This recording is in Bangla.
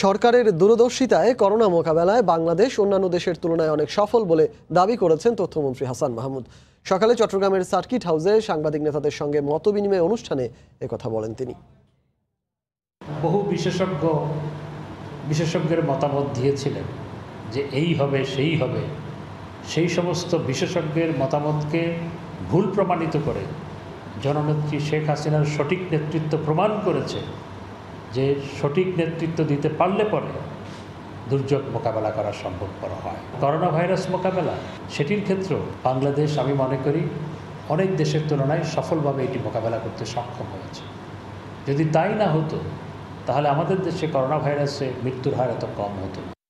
সরকারের দূরদর্শিতায় করোনা মোকাবেলায় বাংলাদেশ অন্যান্য দেশের তুলনায় অনেক সফল বলে দাবি করেছেন তথ্যমন্ত্রী হাসান মাহমুদ। সকালে চট্টগ্রামের সার্কিট হাউসে সাংবাদিক নেতাদের সঙ্গে মতবিনিময় অনুষ্ঠানে একথা বলেন তিনি। বহু বিশেষজ্ঞের মতামত দিয়েছিলেন যে এই হবে সেই হবে, সেই সমস্ত বিশেষজ্ঞের মতামতকে ভুল প্রমাণিত করে জননেত্রী শেখ হাসিনার সঠিক নেতৃত্ব প্রমাণ করেছে যে সঠিক নেতৃত্ব দিতে পারলে পরে দুর্যোগ মোকাবেলা করা সম্ভবপর হয়। করোনা ভাইরাস মোকাবেলা সেটির ক্ষেত্রেও বাংলাদেশ আমি মনে করি অনেক দেশের তুলনায় সফলভাবে এটি মোকাবেলা করতে সক্ষম হয়েছে। যদি তাই না হতো তাহলে আমাদের দেশে করোনা ভাইরাসে মৃত্যুর হার এত কম হতো না।